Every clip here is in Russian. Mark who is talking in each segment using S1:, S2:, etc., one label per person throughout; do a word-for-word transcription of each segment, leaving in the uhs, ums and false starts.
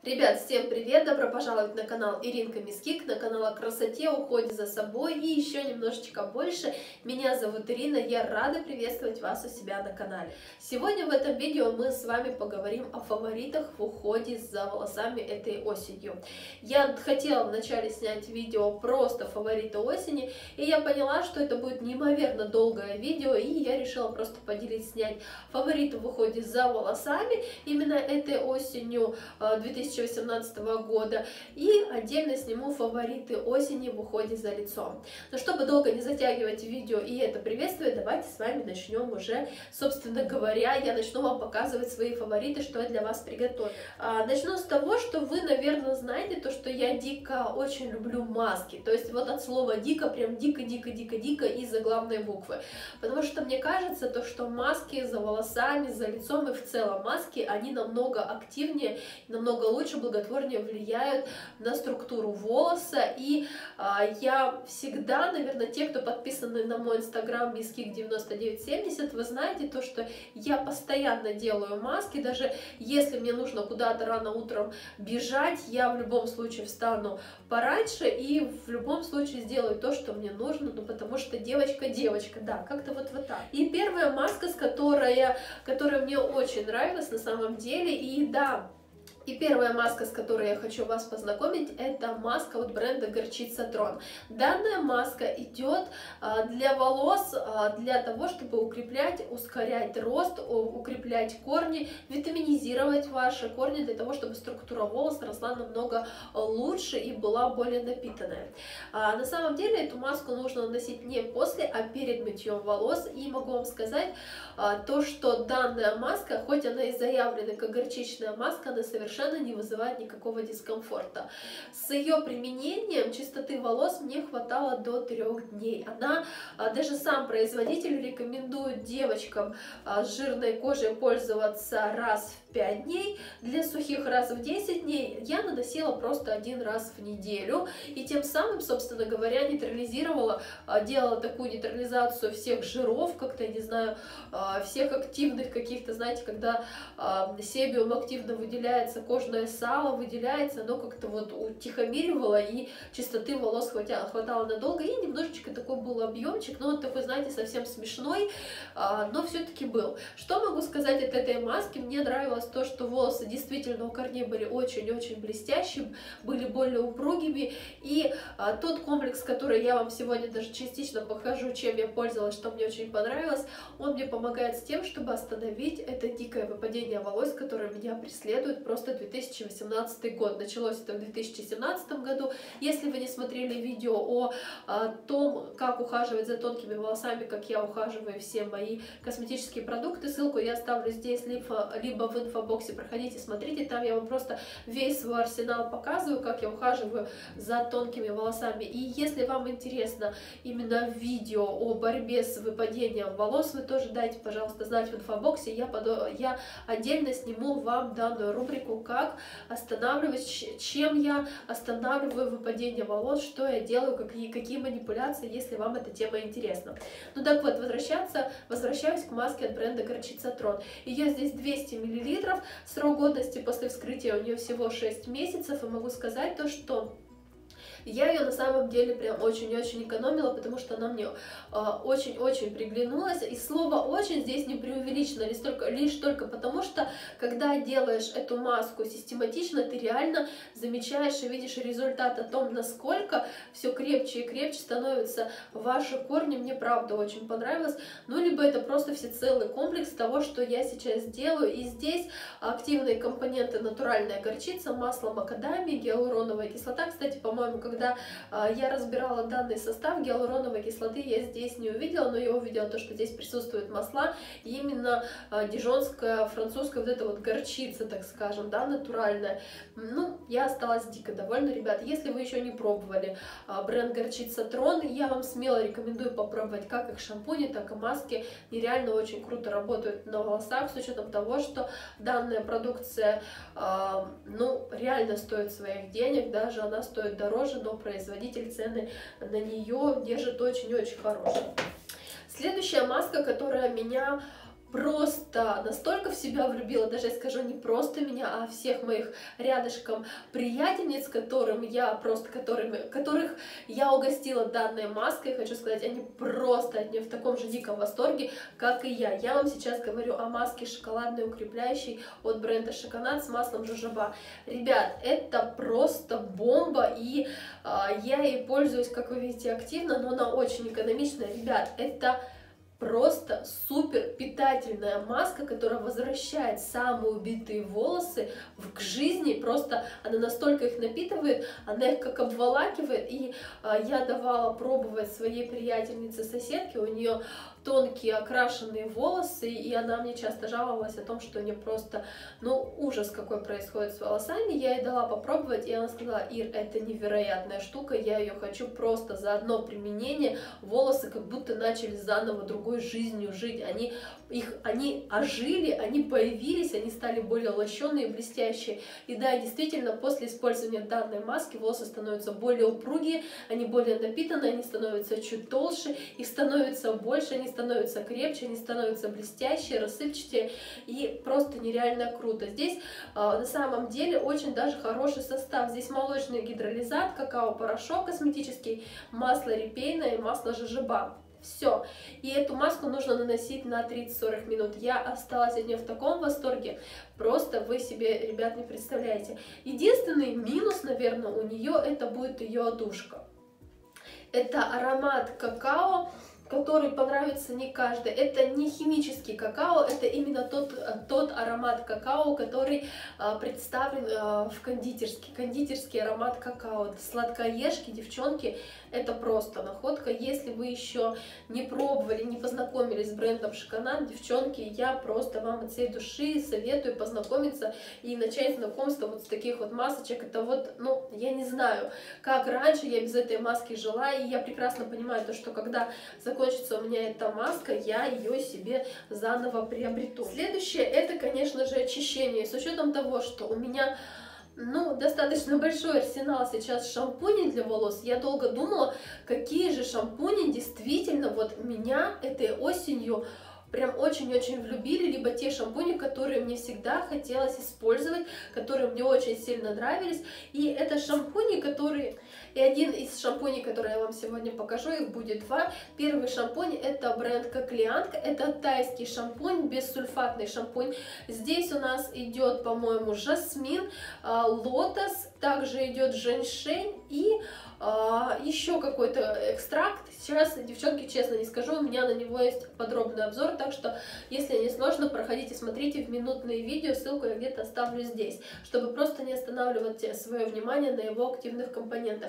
S1: Ребят, всем привет! Добро пожаловать на канал Иринка Мискик, на канал о красоте, уходе за собой и еще немножечко больше. Меня зовут Ирина, я рада приветствовать вас у себя на канале. Сегодня в этом видео мы с вами поговорим о фаворитах в уходе за волосами этой осенью. Я хотела вначале снять видео просто фавориты осени, и я поняла, что это будет неимоверно долгое видео, и я решила просто поделить, снять фавориты в уходе за волосами именно этой осенью две тысячи восемнадцатого года, и отдельно сниму фавориты осени в уходе за лицом. Но чтобы долго не затягивать видео и это приветствие, давайте с вами начнем уже, собственно говоря, я начну вам показывать свои фавориты, что я для вас приготовила. А, начну с того, что вы, наверное, знаете то, что я дико очень люблю маски, то есть вот от слова дико, прям дико-дико-дико-дико и заглавной буквы, потому что мне кажется, то, что маски за волосами, за лицом и в целом маски, они намного активнее, намного лучше, благотворнее влияют на структуру волоса. И а, я всегда, наверное, те, кто подписаны на мой инстаграм мискик девяносто девять семьдесят, вы знаете то, что я постоянно делаю маски, даже если мне нужно куда-то рано утром бежать, я в любом случае встану пораньше и в любом случае сделаю то, что мне нужно, ну потому что девочка девочка, да, как-то вот вот так. И первая маска, с которой, которая мне очень нравилась на самом деле, и да, И первая маска, с которой я хочу вас познакомить, это маска от бренда Горчица Трон. Данная маска идет для волос, для того, чтобы укреплять, ускорять рост, укреплять корни, витаминизировать ваши корни, для того, чтобы структура волоса росла намного лучше и была более напитанная. На самом деле эту маску нужно наносить не после, а перед мытьем волос. И могу вам сказать то, что данная маска, хоть она и заявлена как горчичная маска, она совершенно совершенно не вызывает никакого дискомфорта. С ее применением чистоты волос мне хватало до трех дней. Она, даже сам производитель рекомендует девочкам с жирной кожей пользоваться раз в пять дней, для сухих раз в десять дней. Я наносила просто один раз в неделю, и тем самым, собственно говоря, нейтрализировала, делала такую нейтрализацию всех жиров, как-то, не знаю, всех активных каких-то, знаете, когда себиум активно выделяется, кожное сало выделяется, оно как-то вот утихомиривало, и чистоты волос хватало, хватало надолго, и немножечко такой был объемчик, но вот такой, знаете, совсем смешной, но все-таки был. Что могу сказать от этой маски? Мне нравилось то, что волосы действительно у корней были очень-очень блестящими, были более упругими, и тот комплекс, который я вам сегодня даже частично покажу, чем я пользовалась, что мне очень понравилось, он мне помогает с тем, чтобы остановить это дикое выпадение волос, которое меня преследует просто две тысячи восемнадцатый год. Началось это в две тысячи семнадцатом году. Если вы не смотрели видео о, о том, как ухаживать за тонкими волосами, как я ухаживаю, все мои косметические продукты, ссылку я оставлю здесь, либо, либо в инфобоксе, проходите, смотрите, там я вам просто весь свой арсенал показываю, как я ухаживаю за тонкими волосами. И если вам интересно именно видео о борьбе с выпадением волос, вы тоже дайте, пожалуйста, знать в инфобоксе, я, под... я отдельно сниму вам данную рубрику, как останавливать, чем я останавливаю выпадение волос, что я делаю, какие, какие манипуляции, если вам эта тема интересна. Ну так вот, возвращаться, возвращаюсь к маске от бренда Горчица Трон. Ее здесь двести миллилитров, срок годности после вскрытия у нее всего шесть месяцев, и могу сказать то, что я ее на самом деле прям очень-очень экономила, потому что она мне очень-очень э, приглянулась. И слово «очень» здесь не преувеличено, лишь только, лишь только потому, что когда делаешь эту маску систематично, ты реально замечаешь и видишь результат о том, насколько все крепче и крепче становятся ваши корни. Мне правда очень понравилось. Ну, либо это просто всецелый комплекс того, что я сейчас делаю. И здесь активные компоненты: натуральная горчица, масло макадамии, гиалуроновая кислота. Кстати, по-моему, когда э, я разбирала данный состав, гиалуроновой кислоты я здесь не увидела, но я увидела то, что здесь присутствуют масла, и именно э, дижонская, французская вот эта вот горчица, так скажем, да, натуральная. Ну, я осталась дико довольна, ребята. Если вы еще не пробовали э, бренд Горчица Трон, я вам смело рекомендую попробовать как их шампуни, так и маски. Нереально очень круто работают на волосах, с учетом того, что данная продукция, э, ну, реально стоит своих денег, даже она стоит дороже, но производитель цены на нее держит очень-очень хорошие. Следующая маска, которая меня просто настолько в себя влюбила, даже я скажу, не просто меня, а всех моих рядышком приятельниц, которым я просто, которыми, которых я угостила данной маской. Хочу сказать, они просто от нее в таком же диком восторге, как и я. Я вам сейчас говорю о маске шоколадной укрепляющей от бренда Шоконат с маслом жожоба. Ребят, это просто бомба, и а, я ей пользуюсь, как вы видите, активно, но она очень экономичная. Ребят, это просто супер питательная маска, которая возвращает самые убитые волосы к жизни. Просто она настолько их напитывает, она их как обволакивает. И а, я давала пробовать своей приятельнице соседке, у нее тонкие окрашенные волосы, и она мне часто жаловалась о том, что у нее просто, ну, ужас какой происходит с волосами. Я ей дала попробовать, и она сказала: Ир, это невероятная штука, я ее хочу просто за одно применение. Волосы как будто начали заново другой жизнью жить, они, их, они ожили, они появились, они стали более лощеные, блестящие. И да, действительно, после использования данной маски волосы становятся более упругие, они более напитанные, они становятся чуть толще, их становится больше, они становятся крепче, они становятся блестящие, рассыпчатые, и просто нереально круто. Здесь э, на самом деле очень даже хороший состав. Здесь молочный гидролизат, какао-порошок косметический, масло репейное и масло жожоба. Все. И эту маску нужно наносить на тридцать-сорок минут. Я осталась от нее в таком восторге, просто вы себе, ребят, не представляете. Единственный минус, наверное, у нее это будет ее одушка. Это аромат какао, который понравится не каждый. Это не химический какао, это именно тот, тот аромат какао, который а, представлен а, в кондитерский, кондитерский аромат какао. Сладкоежки, девчонки, это просто находка. Если вы еще не пробовали, не познакомились с брендом Шоконат, девчонки, я просто вам от всей души советую познакомиться и начать знакомство вот с таких вот масочек. Это вот, ну, я не знаю, как раньше я без этой маски жила, и я прекрасно понимаю то, что когда закончится у меня эта маска, я ее себе заново приобрету. Следующее, это, конечно же, очищение. С учетом того, что у меня, ну, достаточно большой арсенал сейчас шампуней для волос, я долго думала, какие же шампуни действительно вот меня этой осенью прям очень-очень влюбили, либо те шампуни, которые мне всегда хотелось использовать, которые мне очень сильно нравились. И это шампуни, которые... И один из шампуней, который я вам сегодня покажу, их будет два. Первый шампунь — это бренд Коклианг, это тайский шампунь, бессульфатный шампунь. Здесь у нас идет, по-моему, жасмин, лотос, также идет женьшень и а, еще какой-то экстракт. Сейчас, девчонки, честно не скажу, у меня на него есть подробный обзор, так что, если не сложно, проходите, смотрите в минутные видео, ссылку я где-то оставлю здесь, чтобы просто не останавливать свое внимание на его активных компонентах.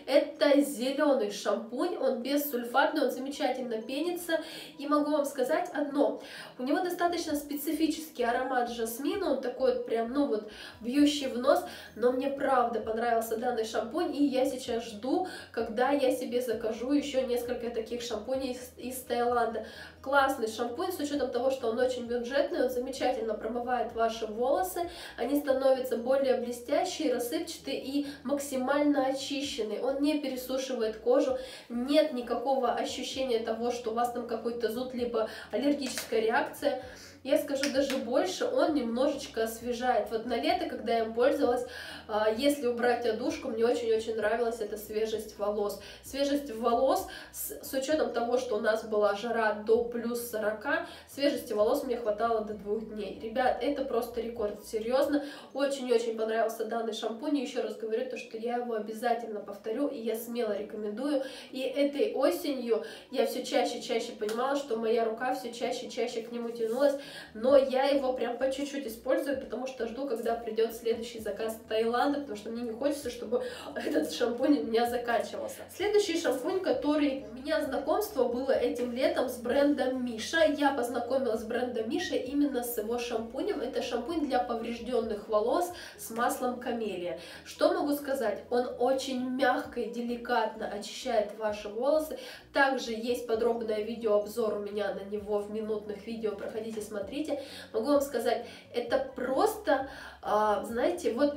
S1: Это зеленый шампунь, он бессульфатный, он замечательно пенится, и могу вам сказать одно, у него достаточно специфический аромат жасмина, он такой вот прям, ну вот, бьющий в нос, но мне правда понравился данный шампунь, и я сейчас жду, когда я себе закажу еще несколько таких шампуней из, из Таиланда. Классный шампунь, с учетом того, что он очень бюджетный, он замечательно промывает ваши волосы, они становятся более блестящие, рассыпчатые и максимально очищенные. Он не пересушивает кожу, нет никакого ощущения того, что у вас там какой-то зуд, либо аллергическая реакция. Я скажу даже больше, он немножечко освежает. Вот на лето, когда я им пользовалась, если убрать одушку, мне очень-очень нравилась эта свежесть волос. Свежесть волос, с, с учетом того, что у нас была жара до плюс сорока, свежести волос мне хватало до двух дней. Ребят, это просто рекорд, серьезно. Очень-очень понравился данный шампунь. И еще раз говорю, то, что я его обязательно повторю, и я смело рекомендую. И этой осенью я все чаще и чаще понимала, что моя рука все чаще и чаще к нему тянулась. Но я его прям по чуть-чуть использую, потому что жду, когда придет следующий заказ в Таиланда, потому что мне не хочется, чтобы этот шампунь у меня заканчивался. Следующий шампунь, который у меня знакомство было этим летом с брендом Миша. Я познакомилась с брендом Миша именно с его шампунем. Это шампунь для поврежденных волос с маслом камелия. Что могу сказать? Он очень мягко и деликатно очищает ваши волосы. Также есть подробное видеообзор у меня на него в минутных видео. Проходите, смотрите. Могу вам сказать, это просто, знаете, вот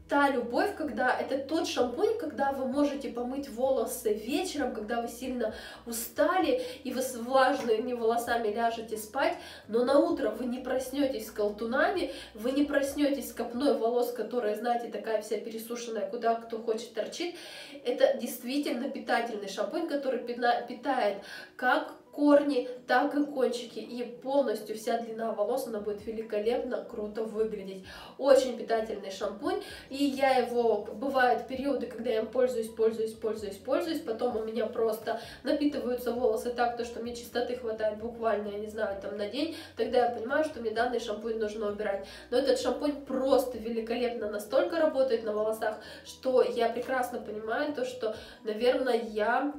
S1: та любовь, когда это тот шампунь, когда вы можете помыть волосы вечером, когда вы сильно устали и вы с влажными волосами ляжете спать, но на утро вы не проснетесь с колтунами, вы не проснетесь с копной волос, которая, знаете, такая вся пересушенная, куда кто хочет торчит. Это действительно питательный шампунь, который питает как корни, так и кончики, и полностью вся длина волос, она будет великолепно, круто выглядеть. Очень питательный шампунь, и я его, бывают периоды, когда я им пользуюсь, пользуюсь, пользуюсь, пользуюсь, потом у меня просто напитываются волосы так, то, что мне чистоты хватает буквально, я не знаю, там на день, тогда я понимаю, что мне данный шампунь нужно убирать. Но этот шампунь просто великолепно настолько работает на волосах, что я прекрасно понимаю то, что, наверное, я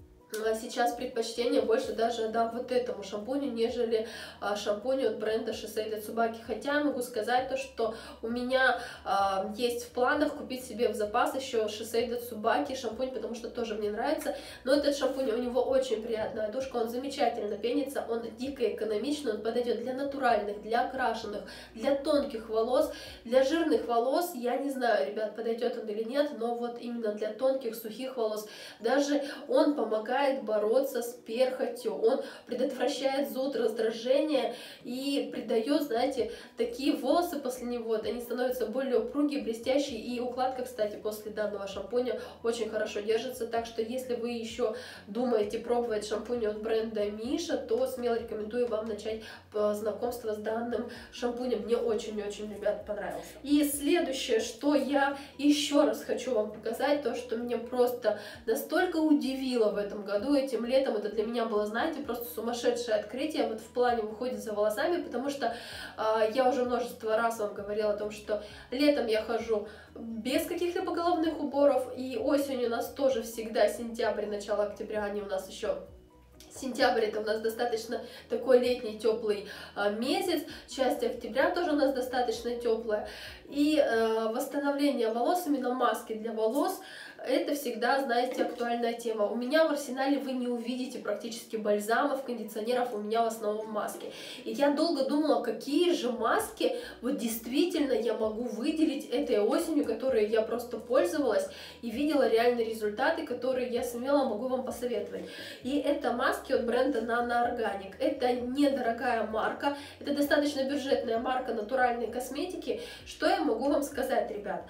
S1: сейчас предпочтение больше даже отдам вот этому шампуню, нежели а, шампуню от бренда Shiseido Tsubaki. Хотя могу сказать то, что у меня а, есть в планах купить себе в запас еще Shiseido Tsubaki шампунь, потому что тоже мне нравится. Но этот шампунь, у него очень приятная душка, он замечательно пенится, он дико экономичный, он подойдет для натуральных, для окрашенных, для тонких волос, для жирных волос. Я не знаю, ребят, подойдет он или нет, но вот именно для тонких, сухих волос. Даже он помогает бороться с перхотью, он предотвращает зуд, раздражение и придает, знаете, такие волосы после него, они становятся более упругие, блестящие, и укладка, кстати, после данного шампуня очень хорошо держится, так что если вы еще думаете пробовать шампунь от бренда Миша, то смело рекомендую вам начать знакомство с данным шампунем, мне очень-очень, ребят, понравился. И следующее, что я еще раз хочу вам показать, то, что меня просто настолько удивило в этом году, году, этим летом, это для меня было, знаете, просто сумасшедшее открытие вот в плане ухода за волосами, потому что э, я уже множество раз вам говорила о том, что летом я хожу без каких-либо головных уборов, и осенью у нас тоже всегда сентябрь, начало октября, они у нас еще... Сентябрь это у нас достаточно такой летний теплый э, месяц, часть октября тоже у нас достаточно теплая. И э, восстановление волос, именно маски для волос, это всегда, знаете, актуальная тема. У меня в арсенале вы не увидите практически бальзамов, кондиционеров, у меня в основном маски. И я долго думала, какие же маски вот действительно я могу выделить этой осенью, которые я просто пользовалась и видела реальные результаты, которые я смело могу вам посоветовать. И это маски от бренда Nano Organic. Это недорогая марка, это достаточно бюджетная марка натуральной косметики. Что я могу вам сказать, ребят?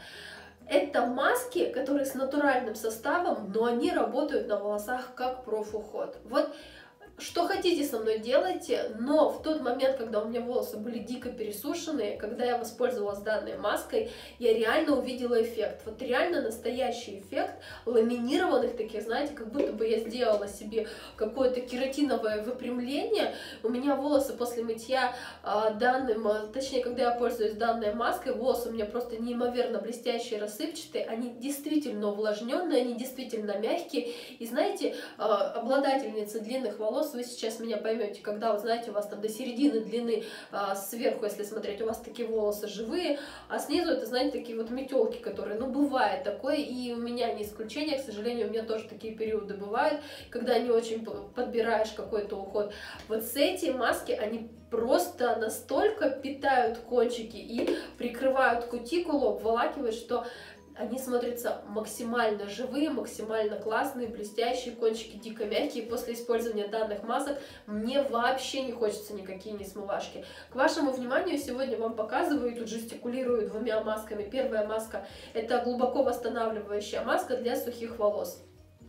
S1: Это маски, которые с натуральным составом, но они работают на волосах как профуход. Вот что хотите со мной делайте, но в тот момент, когда у меня волосы были дико пересушенные, когда я воспользовалась данной маской, я реально увидела эффект. Вот реально настоящий эффект ламинированных таких, знаете, как будто бы я сделала себе какое-то кератиновое выпрямление. У меня волосы после мытья а, данным, а, точнее, когда я пользуюсь данной маской, волосы у меня просто неимоверно блестящие, рассыпчатые, они действительно увлажненные, они действительно мягкие. И знаете, а, обладательницы длинных волос, вы сейчас меня поймете, когда, вы знаете, у вас там до середины длины а, сверху, если смотреть, у вас такие волосы живые, а снизу это, знаете, такие вот метелки, которые, ну, бывает такое, и у меня не исключение, к сожалению, у меня тоже такие периоды бывают, когда не очень подбираешь какой-то уход. Вот с эти маски, они просто настолько питают кончики и прикрывают кутикулу, обволакивают, что они смотрятся максимально живые, максимально классные, блестящие, кончики дико мягкие. После использования данных масок мне вообще не хочется никакие не смывашки. К вашему вниманию сегодня вам показываю, тут жестикулирую двумя масками. Первая маска — это глубоко восстанавливающая маска для сухих волос.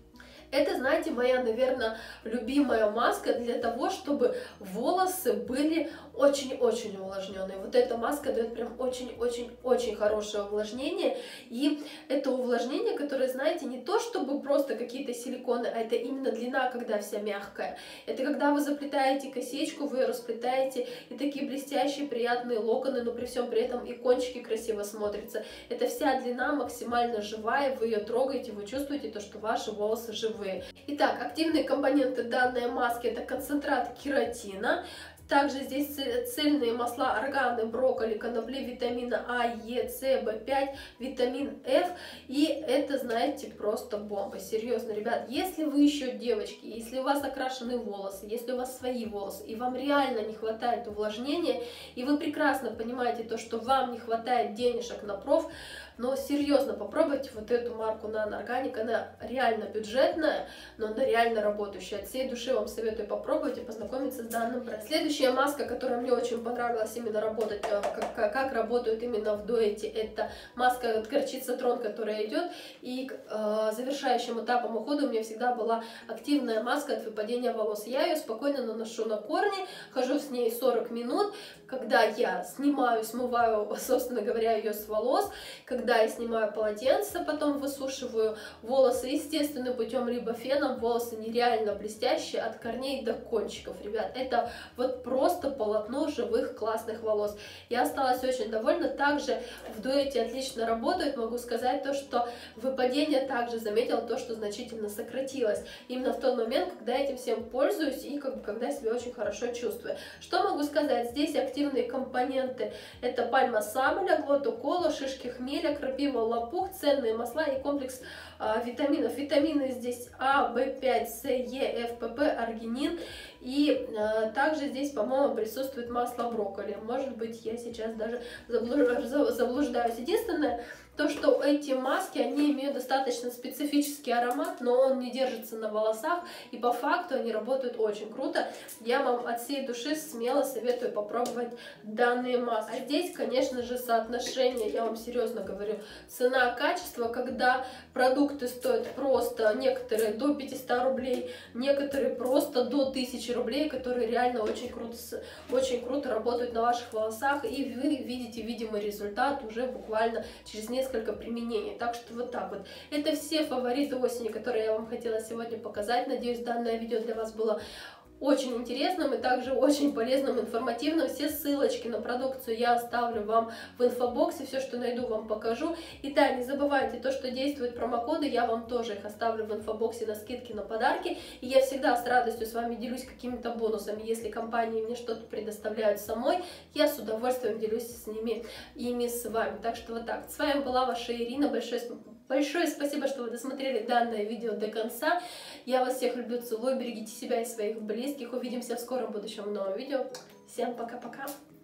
S1: Это, знаете, моя, наверное, любимая маска для того, чтобы волосы были очень-очень увлажненные. Вот эта маска дает прям очень-очень-очень хорошее увлажнение. И это увлажнение, которое, знаете, не то чтобы просто какие-то силиконы, а это именно длина, когда вся мягкая. Это когда вы заплетаете косичку, вы ее расплетаете, и такие блестящие, приятные локоны, но при всем при этом и кончики красиво смотрятся. Это вся длина максимально живая, вы ее трогаете, вы чувствуете то, что ваши волосы живые. Итак, активные компоненты данной маски — это концентрат кератина. Также здесь цельные масла органы, брокколи, конопли, витамина А, Е, С, В пять, витамин Ф. И это, знаете, просто бомба. Серьезно, ребят, если вы еще девочки, если у вас окрашены волосы, если у вас свои волосы, и вам реально не хватает увлажнения, и вы прекрасно понимаете то, что вам не хватает денежек на проф, но серьезно попробуйте вот эту марку Nano Organic, она реально бюджетная, но она реально работающая. От всей души вам советую попробовать и познакомиться с данным брендом. Следующая маска, которая мне очень понравилась именно работать, как, как, как работают именно в дуэте, это маска от горчица Трон, которая идет, и э, завершающим этапом ухода у меня всегда была активная маска от выпадения волос. Я ее спокойно наношу на корни, хожу с ней сорок минут, когда я снимаю, смываю, собственно говоря, ее с волос, когда я снимаю полотенце, потом высушиваю волосы естественным путем, либо феном, волосы нереально блестящие от корней до кончиков, ребят. Это вот просто полотно живых классных волос. Я осталась очень довольна. Также в дуэте отлично работает. Могу сказать то, что выпадение также заметила то, что значительно сократилось. Именно в тот момент, когда я этим всем пользуюсь и как бы, когда себя очень хорошо чувствую. Что могу сказать? Здесь активные компоненты. Это пальма сабля, глотокола, шишки хмеля, крапива, лопух, ценные масла и комплекс а, витаминов. Витамины здесь А, В пять, С, Е, Ф, П П, аргинин. И а, также здесь, по-моему, присутствует масло брокколи. Может быть, я сейчас даже заблуждаюсь. Единственное, то, что эти маски, они имеют достаточно специфический аромат, но он не держится на волосах, и по факту они работают очень круто. Я вам от всей души смело советую попробовать данные маски. А здесь, конечно же, соотношение, я вам серьезно говорю, цена-качество, когда продукты стоят просто, некоторые до пятисот рублей, некоторые просто до тысячи рублей, которые реально очень круто, очень круто работают на ваших волосах, и вы видите видимый результат уже буквально через несколько несколько применений. Так что вот так вот. Это все фавориты осени, которые я вам хотела сегодня показать. Надеюсь, данное видео для вас было очень интересным и также очень полезным, информативным. Все ссылочки на продукцию я оставлю вам в инфобоксе, все, что найду, вам покажу. И да, не забывайте, то, что действуют промокоды, я вам тоже их оставлю в инфобоксе на скидки, на подарки. И я всегда с радостью с вами делюсь какими-то бонусами. Если компании мне что-то предоставляют самой, я с удовольствием делюсь с ними, ими с вами. Так что вот так. С вами была ваша Ирина. Большое, большое спасибо, что вы досмотрели данное видео до конца. Я вас всех люблю, целую. Берегите себя и своих близких. Увидимся в скором будущем в новом видео. Всем пока-пока.